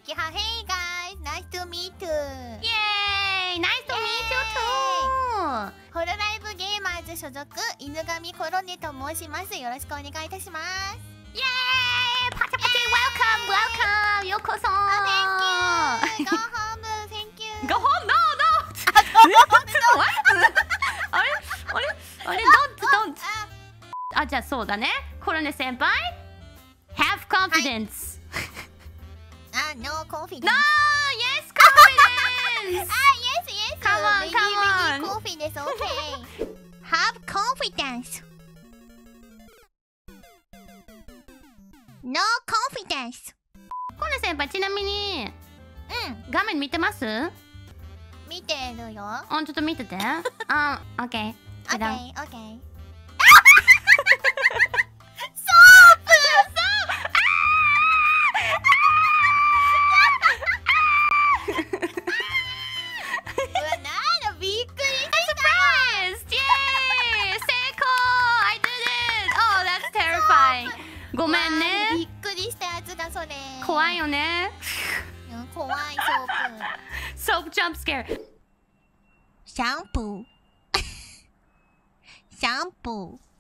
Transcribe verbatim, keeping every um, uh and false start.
キハ Hey guys, nice to meet you. イエーイ Nice to meet you too. ホロライブゲーマーズ所属犬神コロネと申します。よろしくお願いいたします。 イエーイパチパチ Welcome Welcome ようこそ。 Thank you. Go home. Thank you. Go home? No no. What? あれあれあれ Don't don't. あ、じゃあそうだね。コロネ先輩 Have confidence. あ、No confidence. No, yes confidence. あ、Yes, yes. Come on, come on. Confidence, okay. Have confidence. No confidence. コロネ先輩ちなみにうん、 画面見てます？ 見てるよ。 あ、ちょっと見てて。あ、オッケー。 オッケー、オッケー。 ごめんね。 びっくりしたやつだそれ。 怖いよね。 怖いソープ。 ソープジャンプスケア。 シャンプー。シャンプー。